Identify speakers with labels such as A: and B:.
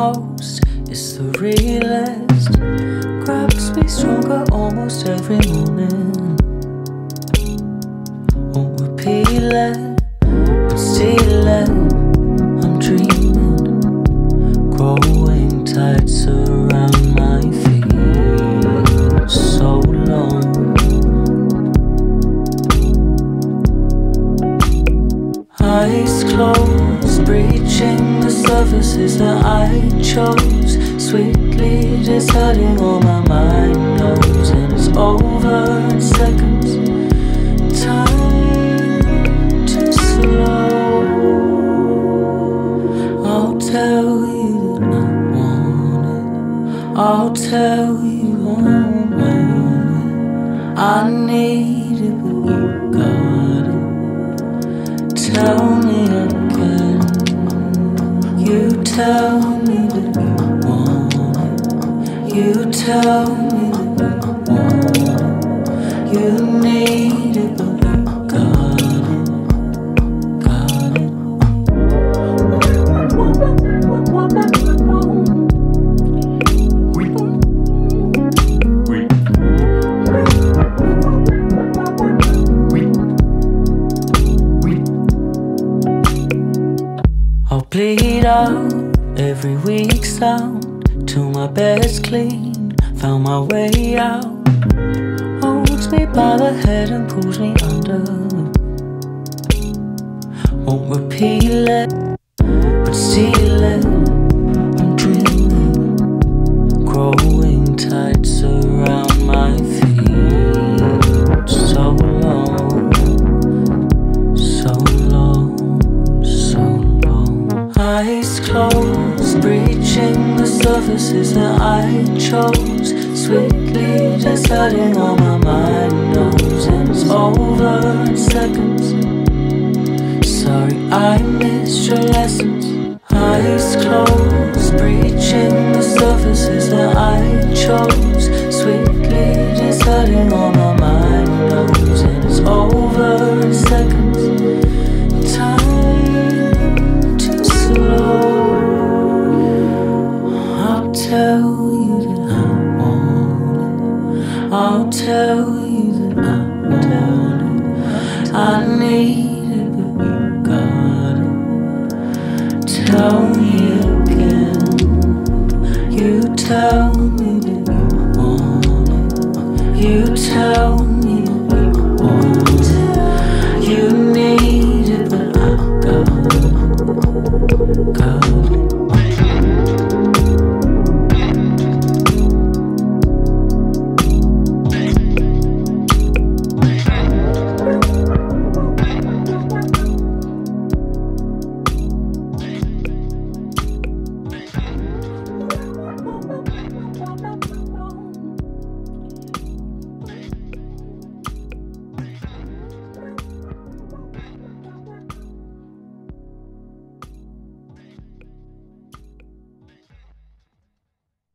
A: most, it's the realest. Grabs me stronger almost every morning. Won't repeat it, but still it, I'm dreaming. Growing tights around my feet, so long. Eyes closed, breaching the surfaces that I chose. Sweetly just hurting all my mind knows, and it's over in seconds. Time to slow. I'll tell you that I want it. I'll tell you I don't want it. I need it, but you got it. Tell me again. You tell me that you want it. You tell me that you want it. You need it, but you got it. Got it. I'll bleed out every week sound till my bed's clean. Found my way out. Holds me by the head and pulls me under. Won't repeat it, but steal it. I'm dreaming. Growing tights around my feet. So long, so long, so long. Eyes closed, breaching the surfaces that I chose. Sweetly just hurting all my mind knows, and it's over in seconds. Sorry I missed your lessons. Eyes closed, breaching the surfaces that I chose. Sweetly just hurting all my mind knows, and it's over in seconds. Time to slow. I'll tell you that I want it. I'll tell you that I want it. I need it, but you got it. Tell me again. You tell me that you want it. You tell me